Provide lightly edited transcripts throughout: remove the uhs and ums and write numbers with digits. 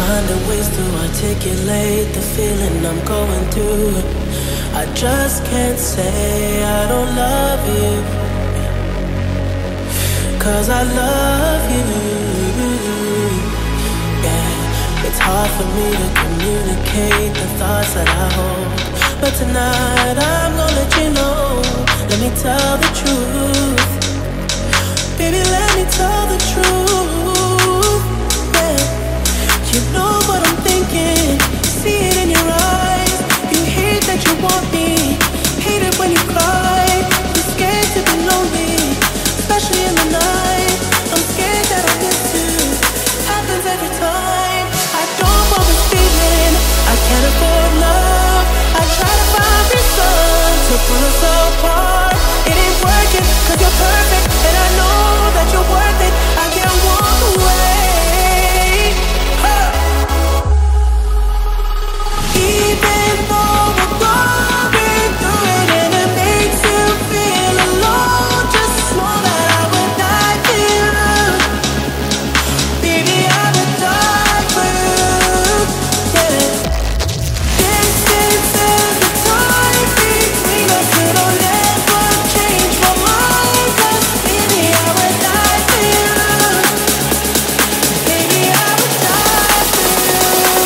finding ways to articulate the feeling I'm going through. I just can't say I don't love you, 'cause I love you. Yeah, it's hard for me to communicate the thoughts that I hold, but tonight I'm gonna let you know. Let me tell the truth, baby, let me tell the truth. Yeah, you know what I'm thinking, see it in your eyes. You hate that you want me, hate it when you cry. You're scared to be lonely, especially in the night. I'm scared that I'll miss you, happens every time. I don't want this feeling, I can't afford love. I try to find reason to pull us apart. It ain't working, 'cause you're perfect, and I know that you're worth it. I can't walk away, huh. Even though we're going through it and it makes you feel alone, just know that I would die for you. Baby, I would die for you, yeah. Distance is the time between us, it'll never change my mind. 'Cause baby, I would die for you. Baby, I would die for you,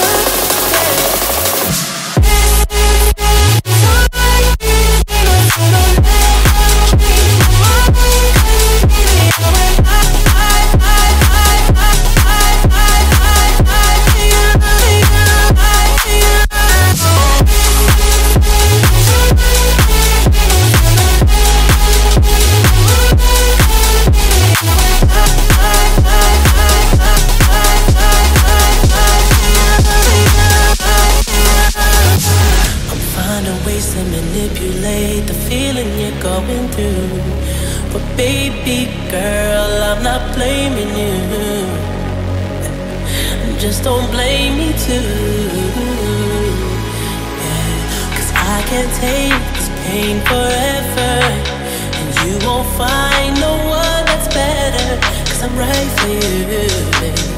ways to manipulate the feeling you're going through. But baby girl, I'm not blaming you. Just don't blame me too. Yeah, 'cause I can't take this pain forever, and you won't find no one that's better, 'cause I'm right for you, baby.